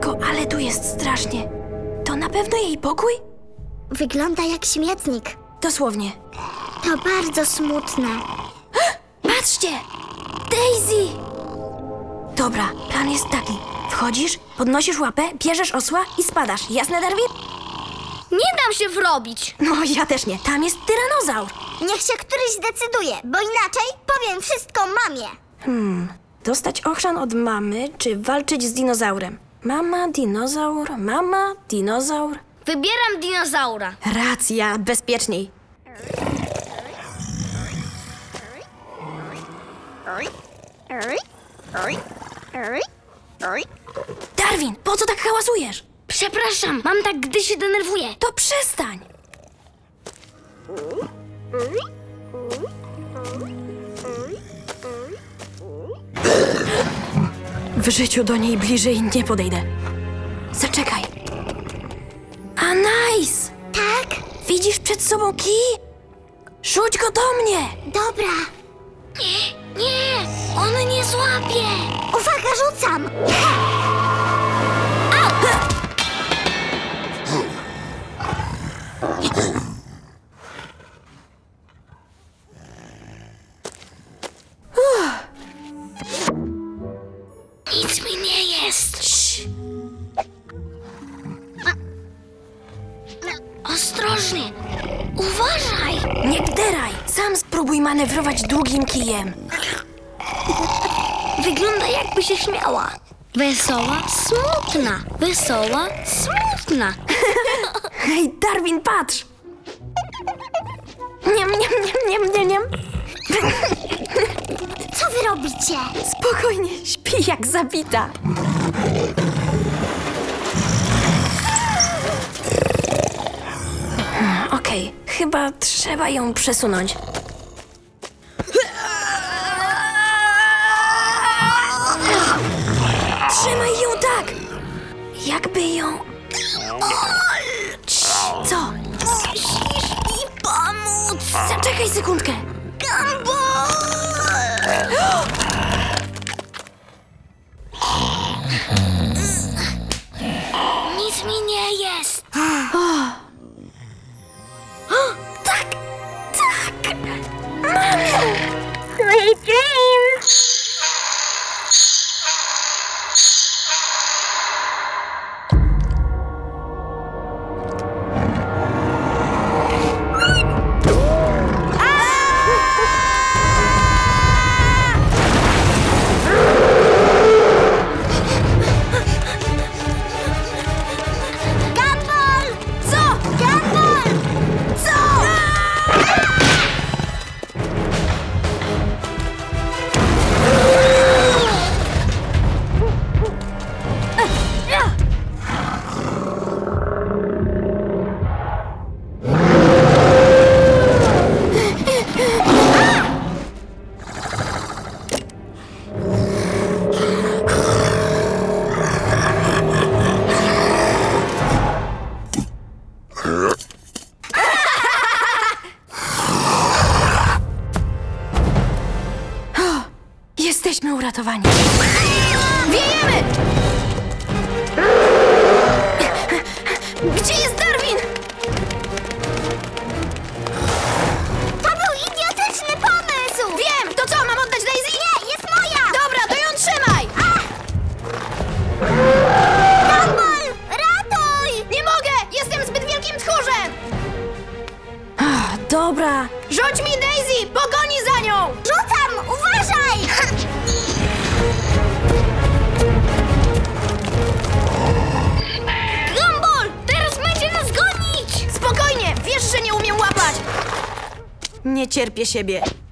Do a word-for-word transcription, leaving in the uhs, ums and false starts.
matko, ale tu jest strasznie. To na pewno jej pokój? Wygląda jak śmietnik. Dosłownie. To bardzo smutne. Patrzcie! Daisy! Dobra, plan jest taki. Wchodzisz, podnosisz łapę, bierzesz osła i spadasz. Jasne, Darwin? Nie dam się wrobić. No, ja też nie. Tam jest tyranozaur. Niech się któryś zdecyduje, bo inaczej powiem wszystko mamie. Hmm, dostać ochrzan od mamy, czy walczyć z dinozaurem? Mama, dinozaur, mama, dinozaur. Wybieram dinozaura. Racja, bezpieczniej. Darwin, po co tak hałasujesz? Przepraszam, mam tak, gdy się denerwuję. To przestań. W życiu do niej bliżej nie podejdę. Zaczekaj. A nice! Tak? Widzisz przed sobą kij? Rzuć go do mnie! Dobra. Nie, nie, on nie złapie. Uwaga, rzucam. Nic mi nie jest. Cii. Ostrożnie. Uważaj. Nie gderaj! Sam spróbuj manewrować długim kijem. Wygląda, jakby się śmiała. Wesoła, smutna. Wesoła, smutna. Hej, Darwin, patrz! Niam, niam, niam, niam, niam, niam. Co wy robicie? Spokojnie, śpi jak zabita. Hmm, Okej, chyba trzeba ją przesunąć. Trzymaj ją tak! Jakby ją... Cii, co? Musisz mi pomóc. Zaczekaj sekundkę. Gumball! Nic mi nie jest. Tak! Tak! Mamo! Sweet dreams! Jesteśmy uratowani. Wiejemy! Gdzie jest Darwin? To był idiotyczny pomysł! Wiem! To co, mam oddać Daisy? Nie, jest moja! Dobra, to ją trzymaj! Gumball, ratuj! Nie mogę! Jestem zbyt wielkim tchórzem! Ach, dobra. Rzuć mi Daisy! Pogoni za nią! Rzucam! Uważaj! Gumball, teraz będzie nas gonić! Spokojnie! Wiesz, że nie umiem łapać! Nie cierpię siebie.